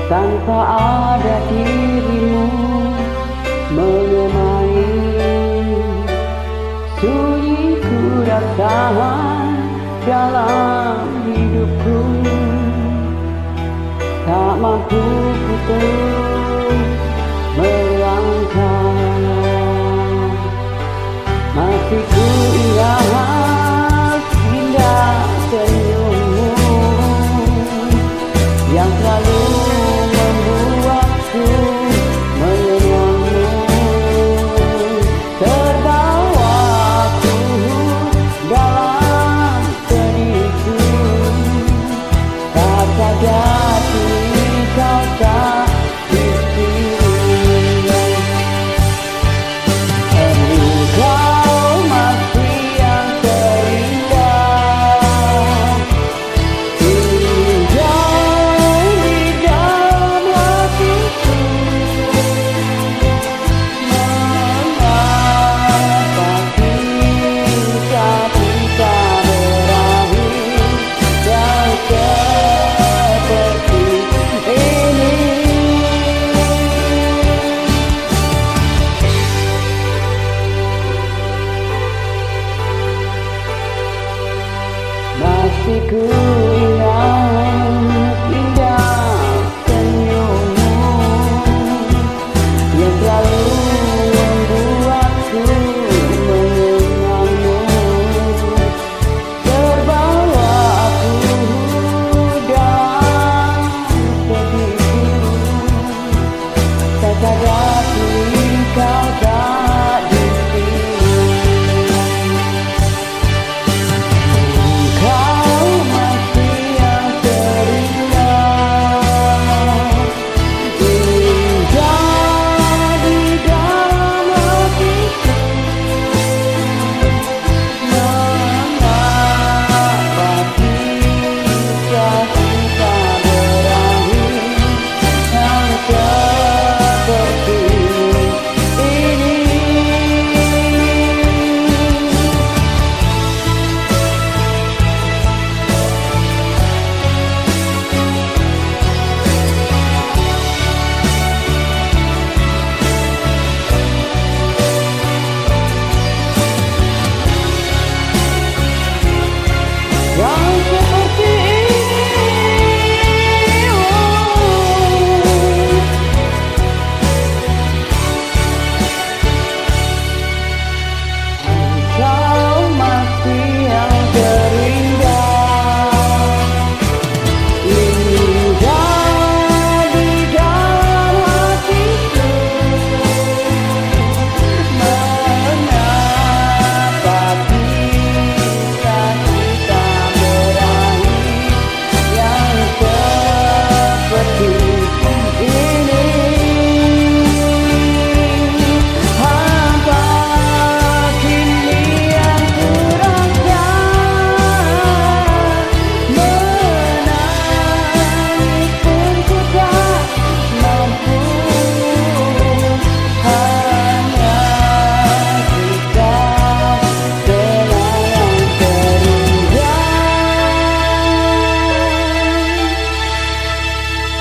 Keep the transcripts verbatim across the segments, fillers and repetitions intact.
tanpa ada dirimu menemani. Sunyi ku rasakan dalam hidupku, tak mampu ku terus melangkah. Masih ku ingat indah senyummu yang selalu membuatku mengenangmu. Terbawa aku dalam sedihku, tak sadar kini kau tak di sini. Engkau masih yang terindah, indah di dalam hatiku. Mengapa kita bisa berakhir dan seperti ini? Masih ku ingat indah senyummu yang selalu membuatku mengenangmu. Terbawa aku dalam sedihku, tak sadar kini kau tak di sini. Kau masih yang terindah, indah di dalam hatiku. Mengapa kita bisa berakhir yang seperti ini? Yang seperti ini, oh. Engkau masih yang terindah, indah di dalam hatiku. Mengapa kita kita berakhir yang seperti ini? Hampa kini yang ku rasa, menangis pun ku tak mampu. Hanya kita kenangan terindah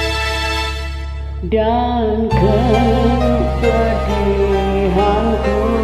dan kesedihanku.